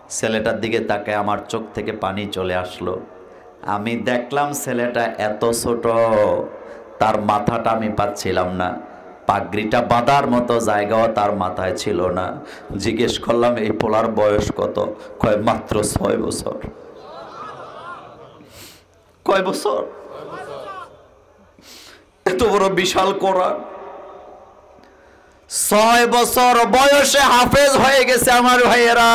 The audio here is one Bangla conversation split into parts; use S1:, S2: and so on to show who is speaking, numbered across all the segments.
S1: ছেলেটার দিকে তাকায় আমার চোখ থেকে পানি চলে আসলো। আমি দেখলাম ছেলেটা এত ছোট, তার মাথাটা আমি পাচ্ছিলাম না, পাগড়িটা বাঁধার মতো জায়গাও তার মাথায় ছিল না। জিজ্ঞেস করলাম এই পোলার বয়স কত? কয় মাত্র 6 বছর। কয় বছর? এত বড় বিশাল কোরআন 6 বছর বয়সে হাফেজ হয়ে গেছে আমার ভাইয়েরা।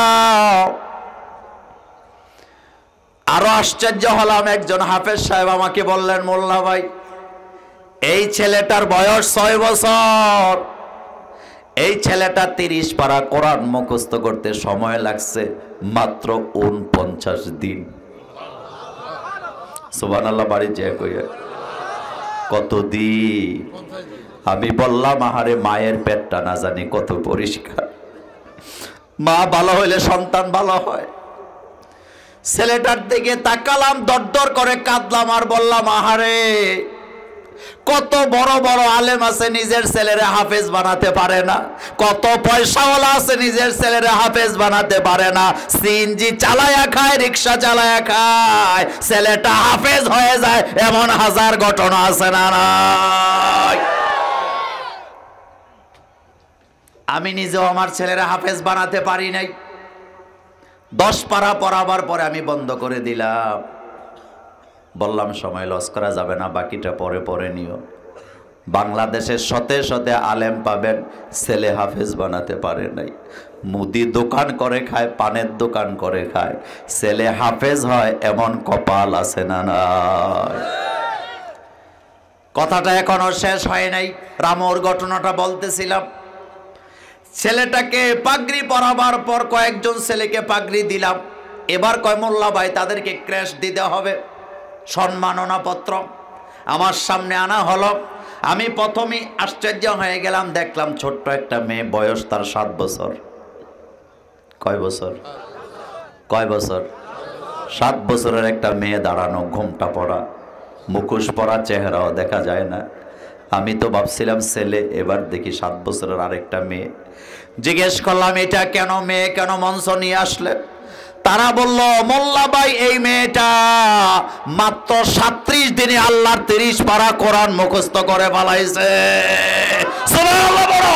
S1: আরো আশ্চর্য হলাম, একজন হাফেজ সাহেব আমাকে বললেন, মোল্লা ভাই এই ছেলেটার বয়স 6 বছর, এই ছেলেটা 30 পারা কোরআন মুখস্থ করতে সময় লাগছে মাত্র 49 দিন। সুবহানাল্লাহ, বাড়ি যে কইয়া কত দিন। আমি বললাম আহারে মায়ের পেটটা না জানি কত পরিষ্কার, মা ভালো হইলে সন্তান ভালো হয়। ছেলেটার দিকে তাকালাম, দরদর করে কাঁদলাম আর বললাম আহারে কত বড় বড় আলেম আছে নিজের ছেলেরে হাফেজ বানাতে পারে না, কত পয়সাওয়ালা আছে নিজের ছেলেরে হাফেজ বানাতে পারে না, সিএনজি চালায়া খায়, রিক্সা চালায়া খায়, ছেলেটা হাফেজ হয়ে যায় এমন হাজার ঘটনা আছে না নাই? আমি নিজেও আমার ছেলেরা হাফেজ বানাতে পারি নাই। 10 পারা পড়াবার পরে আমি বন্ধ করে দিলাম, বললাম সময় লস করা যাবে না, বাকিটা পরে পরে নিও। বাংলাদেশের শতে শতে আলেম পাবেন ছেলে হাফেজ বানাতে পারে নাই, মুদি দোকান করে খায়, পানের দোকান করে খায়, ছেলে হাফেজ হয় এমন কপাল আছে না নাই? কথাটা এখনো শেষ হয় নাই, রামুর ঘটনাটা বলতেছিলাম। ছেলেটাকে পাগড়ি পরাবার পর কয়েকজন ছেলেকে পাগড়ি দিলাম, এবার কয় মোল্লা ভাই তাদেরকে ক্র্যাশ দিতে হবে, সম্মাননা পত্র আমার সামনে আনা হলো। আমি প্রথমেই আশ্চর্য হয়ে গেলাম, দেখলাম ছোট্ট একটা মেয়ে, বয়স তার 7 বছর। কয় বছর? কয় বছর? 7 বছরের একটা মেয়ে দাঁড়ানো, ঘোমটা পরা, মুখোশ পরা, চেহারাও দেখা যায় না। আমি তো ভাবছিলাম ছেলে, এবার দেখি 7 বছরের আরেকটা মেয়ে। জিজ্ঞেস করলাম এটা কেন, মেয়ে কেন মঞ্চ নিয়ে আসলে? তারা বলল মোল্লা ভাই এই মেয়েটা মাত্র 37 দিনে আল্লাহর 30 পারা কোরআন মুখস্থ করে ফেলাইছে। সুবহানাল্লাহ বড়।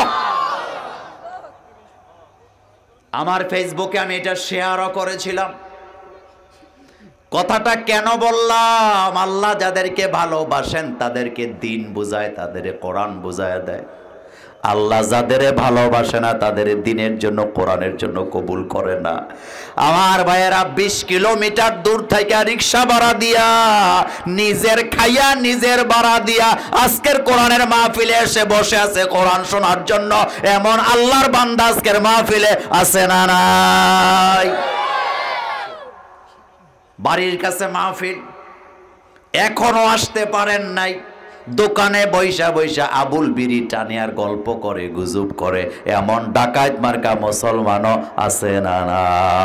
S1: আমার ফেসবুকে আমি এটা শেয়ারও করেছিলাম। কথাটা কেন বললাম? আল্লাহ যাদেরকে ভালোবাসেন তাদেরকে দিন বুঝায়, তাদের কোরআন বুঝায় দেয়। আল্লাহ যাদের ভালোবাসে না তাদের দিনের জন্য, কোরআনের জন্য কবুল করে না। আমার ভাইয়েরা 20 কিলোমিটার দূর থেকে রিক্সা ভাড়া দিয়া, নিজের খাইয়া নিজের ভাড়া দিয়া আজকের কোরআনের মাহফিলে এসে বসে আছে কোরআন শোনার জন্য। এমন আল্লাহর বান্দা আজকের মাহফিলে আছে না নাই? বাড়ির কাছে মাহফিল, এখনো আসতে পারেন নাই, দোকানে বৈশা বৈশা আবুল বিড়ি টানে আর গল্প করে, গুজব করে, এমন ডাকাত মার্কা মুসলমানও আছে না না?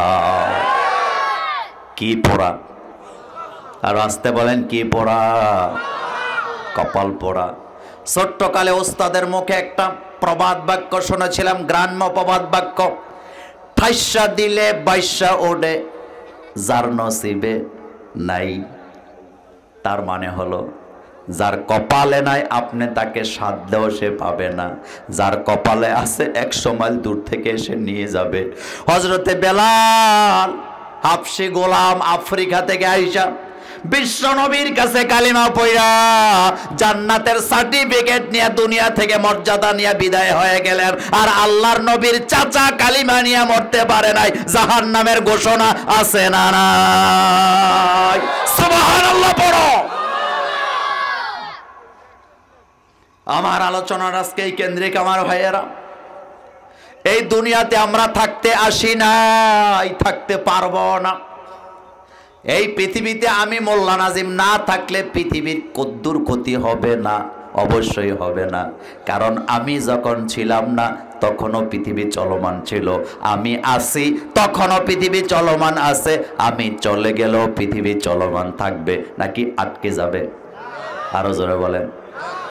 S1: কি পোড়া, আর আসতে বলেন কি পোড়া? কপাল পোড়া। ছোট্টকালে ওস্তাদের মুখে একটা প্রবাদ বাক্য শুনেছিলাম, গ্রাম্য প্রবাদ বাক্য, ঠাইসা দিলে বাইশা ওডে, যার নসিবে নাই। তার মানে হলো যার কপালে নাই আপনি তাকে সাধলেও সে পাবে না, যার কপালে আছে 100 মাইল দূর থেকে এসে নিয়ে যাবে। হযরতে বেলাল হাবশী গোলাম আফ্রিকা থেকে আইসা বিশ্ব নবীর কাছে কালিমা পড়া জান্নাতের সার্টিফিকেট নিয়ে দুনিয়া থেকে মর্যাদা নিয়ে বিদায় হয়ে গেলেন। আর আল্লাহর নবীর চাচা কালিমা নিয়ে মরতে পারে নাই, জাহান্নামের ঘোষণা আছে না নাই? সুবহানাল্লাহ পড়ো। আমার আলোচনার আজকে এই কেন্দ্রিক আমার ভাইয়েরা, এই দুনিয়াতে আমরা থাকতে আসি নাই, থাকতে পারবো না। এই পৃথিবীতে আমি মোল্লা নাজিম না থাকলে পৃথিবীর কদ্দুর ক্ষতি হবে না, অবশ্যই হবে না। কারণ আমি যখন ছিলাম না তখনও পৃথিবী চলমান ছিল, আমি আছি তখনও পৃথিবী চলমান আছে, আমি চলে গেলেও পৃথিবী চলমান থাকবে। নাকি আটকে যাবে? আরো জোরে বলেন।